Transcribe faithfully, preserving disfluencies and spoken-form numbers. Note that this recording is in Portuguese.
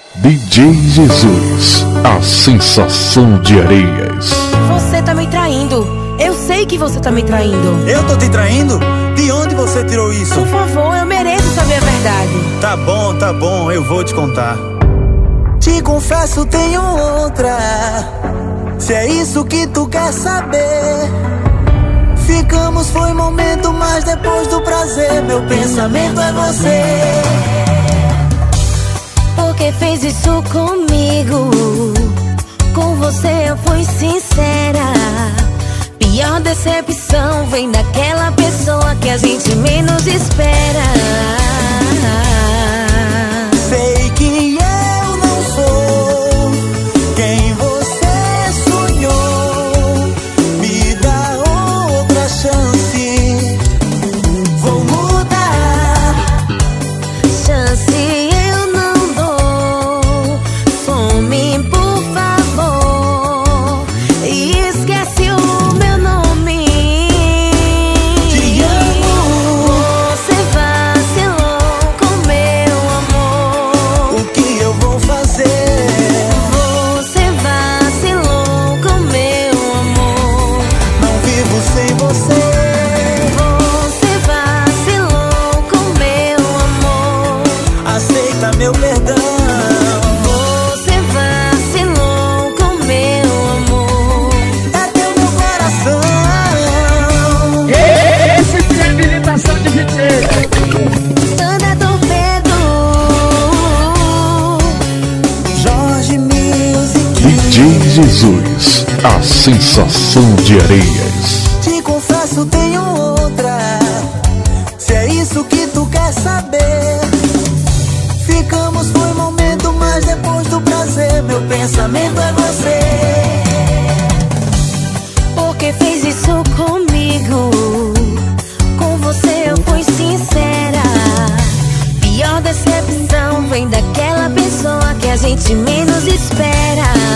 D J Jesus, a sensação de Areias. Você tá me traindo. Eu sei que você tá me traindo. Eu tô te traindo? De onde você tirou isso? Por favor, eu mereço saber a verdade. Tá bom, tá bom, eu vou te contar. Te confesso, tenho outra. Se é isso que tu quer saber. Ficamos, foi momento, mas depois do prazer, meu pensamento é você. Porque fez isso comigo? Com você eu fui sincera. Pior decepção vem daquela pessoa que a gente menos espera. Sei que eu não sou quem você sonhou. Me dá outra chance. Vou mudar. Chance eu não dou. Some, por favor. E esquece o meu nome. Te amo. Você vacilou com meu amor. O que eu vou fazer? Você vacilou com meu amor. Não vivo sem você. Você vacilou com meu amor. Aceita meu perdão. Você vacilou com meu amor. É teu meu coração. Esse que é habilitação de D J. Anda torpedo. Jorge Music. D J Jesus, a sensação de Areias. Te confesso, tenho outra. Se é isso que tu quer saber. Ficamos, foi momento, mas depois do prazer, meu pensamento é você. Porque fez isso comigo? Com você eu fui sincera. Pior decepção vem daquela pessoa que a gente menos espera.